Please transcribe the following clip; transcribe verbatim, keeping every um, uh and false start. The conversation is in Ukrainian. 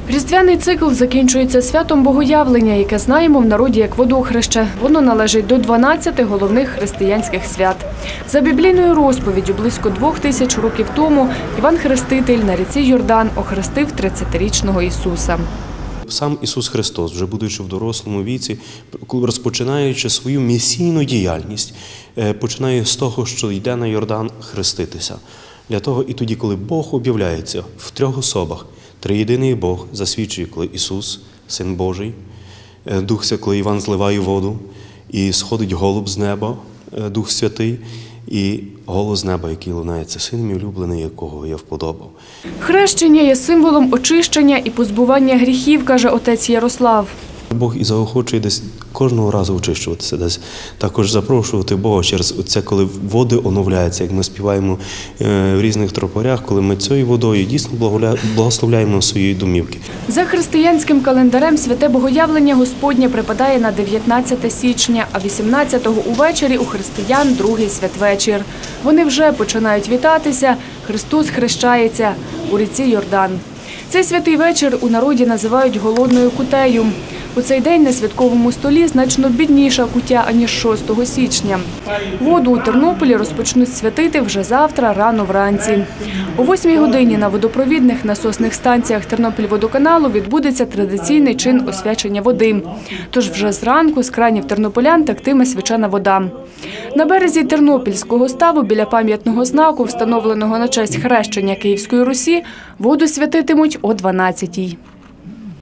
Різдвяний цикл закінчується святом Богоявлення, яке знаємо в народі як водохреще. Воно належить до дванадцяти головних християнських свят. За біблійною розповіддю, близько двох тисяч років тому Іван Хреститель на ріці Йордан охрестив тридцятирічного Ісуса. Сам Ісус Христос, вже будучи в дорослому віці, розпочинаючи свою місійну діяльність, починає з того, що йде на Йордан хреститися. Для того і тоді, коли Бог об'являється в трьох особах, триєдиний Бог засвідчує, коли Ісус, Син Божий, Дух Святий, коли Іван зливає воду, і сходить голуб з неба, Дух Святий, і голос з неба, який лунає, це син мій улюблений, якого я вподобав. Хрещення є символом очищення і позбування гріхів, каже отець Ярослав. Бог і заохочує десь кожного разу очищуватися, десь також запрошувати Бога через це, коли води оновляються, як ми співаємо в різних тропарях, коли ми цією водою дійсно благословляємо свої домівки. За християнським календарем святе Богоявлення Господнє припадає на дев'ятнадцяте січня, а вісімнадцятого увечері у християн другий святвечір. Вони вже починають вітатися, Христос хрещається у ріці Йордан. Цей святий вечір у народі називають голодною кутею. У цей день на святковому столі значно бідніша куття, аніж шостого січня. Воду у Тернополі розпочнуть святити вже завтра рано вранці. О восьмій годині на водопровідних насосних станціях Тернопільводоканалу відбудеться традиційний чин освячення води. Тож вже зранку з кранів тернополян тектиме свячена вода. На березі Тернопільського ставу біля пам'ятного знаку, встановленого на честь хрещення Київської Русі, воду святитимуть о дванадцятій.